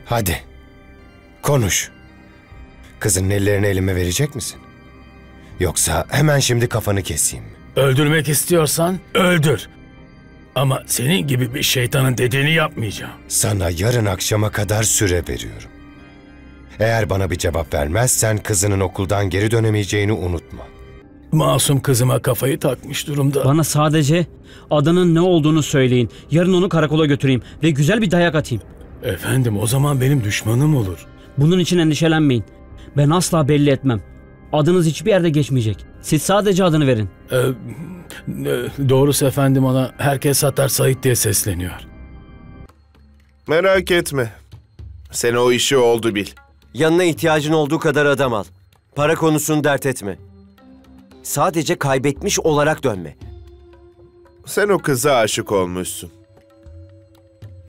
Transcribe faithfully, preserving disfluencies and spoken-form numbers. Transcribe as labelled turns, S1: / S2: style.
S1: Hadi, konuş. Kızın ellerini elime verecek misin? Yoksa hemen şimdi kafanı keseyim mi?
S2: Öldürmek istiyorsan öldür. Ama senin gibi bir şeytanın dediğini yapmayacağım.
S1: Sana yarın akşama kadar süre veriyorum. Eğer bana bir cevap vermezsen kızının okuldan geri dönemeyeceğini unutma.
S2: Masum kızıma kafayı takmış durumda.
S3: Bana sadece adının ne olduğunu söyleyin. Yarın onu karakola götüreyim ve güzel bir dayak atayım.
S2: Efendim, o zaman benim düşmanım olur.
S3: Bunun için endişelenmeyin. Ben asla belli etmem. Adınız hiçbir yerde geçmeyecek. Siz sadece adını verin.
S2: Ee, e, doğrusu efendim, ona herkes Sattar Said diye sesleniyor.
S4: Merak etme. Sen o işi oldu bil.
S5: Yanına ihtiyacın olduğu kadar adam al. Para konusunu dert etme. Sadece kaybetmiş olarak dönme.
S4: Sen o kıza aşık olmuşsun.